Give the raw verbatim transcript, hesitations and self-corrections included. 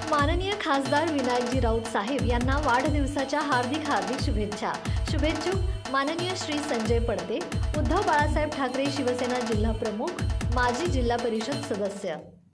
माननीय खासदार विनायकजी राऊत साहेब यांना वाढदिवसाच्या हार्दिक हार्दिक शुभेच्छा। शुभेच्छुक माननीय श्री संजय पडते, उद्धव बाळासाहेब ठाकरे शिवसेना जिल्हा प्रमुख, माजी जिल्हा परिषद सदस्य।